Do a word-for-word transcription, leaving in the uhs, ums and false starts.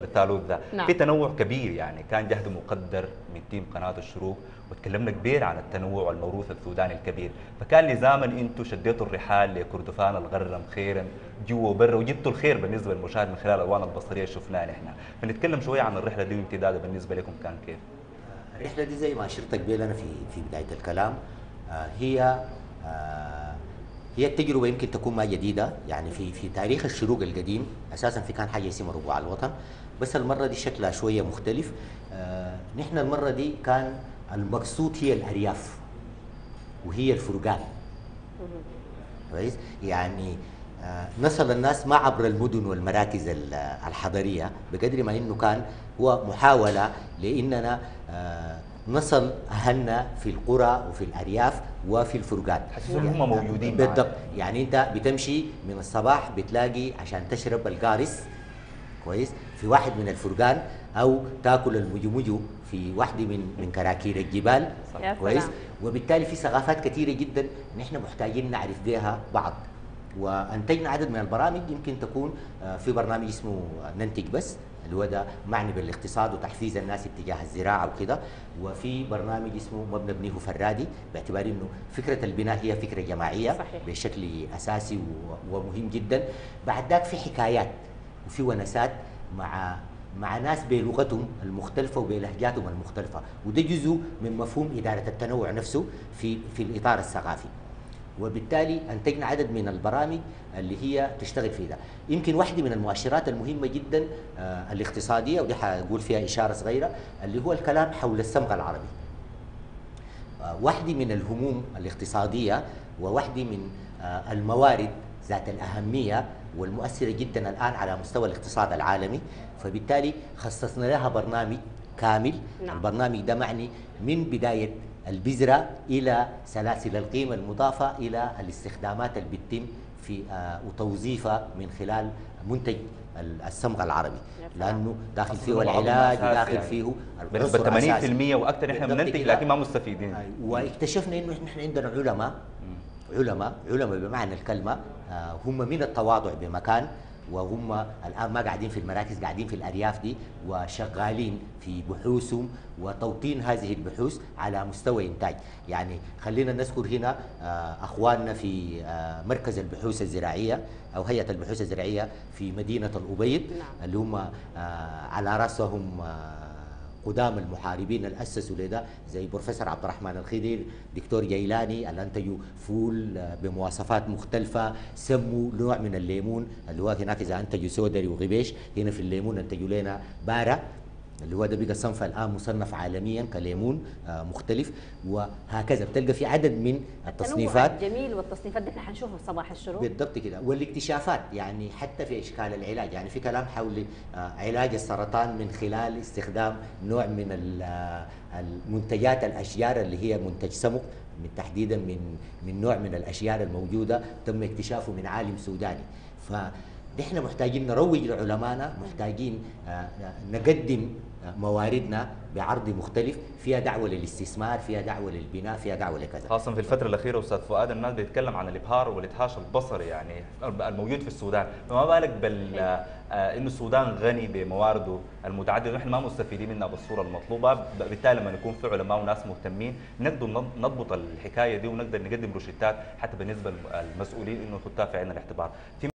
التالوت ذا. نعم. في تنوع كبير، يعني كان جهد مقدر من تيم قناة الشروق، وتكلمنا كبير عن التنوع والموروث السوداني الكبير. فكان لزاما انتم شديتوا الرحال لكردفان الغرم خيرا جوا وبرا، وجبتوا الخير بالنسبه للمشاهد من خلال الالوان البصريه اللي شفناها نحن. فنتكلم شويه عن الرحله دي وامتدادها بالنسبه لكم كان كيف؟ الرحلة دي زي ما أشرت قبل أنا في في بداية الكلام، آه، هي آه، هي التجربة يمكن تكون ما جديدة، يعني في في تاريخ الشروق القديم أساسا في كان حاجة اسمها ربوع الوطن، بس المرة دي شكلها شوية مختلف. آه، نحن المرة دي كان المقصود هي الأرياف وهي الفرقان. كويس؟ يعني آه، نصل الناس ما عبر المدن والمراكز ال- الحضرية بقدر ما انه كان هو محاولة لاننا آه، نصل اهلنا في القرى وفي الارياف وفي الفرقان. حسيتوا هم موجودين معانا. بالضبط، يعني انت بتمشي من الصباح بتلاقي عشان تشرب القارس كويس في واحد من الفرقان، او تاكل المجمجو في واحده من من كراكير الجبال. يا كويس. سلام. وبالتالي في ثقافات كثيره جدا نحن محتاجين نعرف بها بعض، وانتجنا عدد من البرامج. يمكن تكون آه، في برنامج اسمه ننتج بس، اللي هو ده معني بالاقتصاد وتحفيز الناس اتجاه الزراعه وكده، وفي برنامج اسمه ما بنبنيه فرادي، باعتبار انه فكره البناء هي فكره جماعيه صحيح. بشكل اساسي و- ومهم جدا. بعد ذاك في حكايات وفي ونسات مع مع ناس بلغتهم المختلفه وبلهجاتهم المختلفه، وده جزء من مفهوم اداره التنوع نفسه في في الاطار الثقافي. وبالتالي انتجنا عدد من البرامج اللي هي تشتغل في ده. يمكن واحده من المؤشرات المهمه جدا آه الاقتصاديه، ودي حقول فيها اشاره صغيره، اللي هو الكلام حول الصمغ العربي. آه واحده من الهموم الاقتصاديه وواحده من آه الموارد ذات الاهميه والمؤثره جدا الان على مستوى الاقتصاد العالمي، فبالتالي خصصنا لها برنامج كامل. نعم. البرنامج ده معني من بدايه البذرة إلى سلاسل القيمة المضافة إلى الاستخدامات اللي بتتم في آه وتوظيفها من خلال منتج ال- الصمغ العربي، لأنه داخل فيه العلاج وداخل فيه بنسبه عنصر ثمانين أساسي. بالمئة واكثر نحن بالضبط بننتج كده. لكن ما مستفيدين. أي، واكتشفنا انه نحن عندنا علماء علماء علماء بمعنى الكلمه، آه، هم من التواضع بمكان، وهم الان ما قاعدين في المراكز، قاعدين في الارياف دي وشغالين في بحوثهم وتوطين هذه البحوث على مستوى انتاج. يعني خلينا نذكر هنا آه، اخواننا في آه، مركز البحوث الزراعيه او هيئه البحوث الزراعيه في مدينه الابيض، نعم. اللي هم آه، على راسهم آه، قدام المحاربين اللي اسسوا لده زي بروفيسور عبد الرحمن الخضر، دكتور جيلاني، اللي انتجوا فول آه، بمواصفات مختلفه، سموا نوع من الليمون اللي هو هناك اذا انتجوا سودري وغبيش، هنا في الليمون انتجوا لنا بارا اللي هو ده بقى صنف الان مصنف عالميا كليمون آه، مختلف. وهكذا بتلقى في عدد من التصنيفات. التنوع الجميل والتصنيفات دي احنا حنشوفها في صباح الشروق. بالضبط كده. والاكتشافات يعني حتى في اشكال العلاج، يعني في كلام حول آه، علاج السرطان من خلال استخدام نوع من ال- آه، المنتجات الاشجار اللي هي منتج سمك، من تحديدا من من نوع من الاشجار الموجوده تم اكتشافه من عالم سوداني. فنحن محتاجين نروج لعلمائنا، محتاجين آه، نقدم مواردنا بعرض مختلف فيها دعوه للاستثمار، فيها دعوه للبناء، فيها دعوه لكذا. خاصة في الفترة الأخيرة أستاذ فؤاد الناس بيتكلم عن الإبهار والإدهاش البصري يعني الموجود في السودان، فما بالك بال آه، إنه السودان غني بموارده المتعددة ونحن ما مستفيدين منها بالصورة المطلوبة. بالتالي لما يكون في علماء وناس مهتمين نقدر نضبط الحكاية دي ونقدر نقدم روشتات حتى بالنسبة للمسؤولين إنه يخطوها في عين الاعتبار. في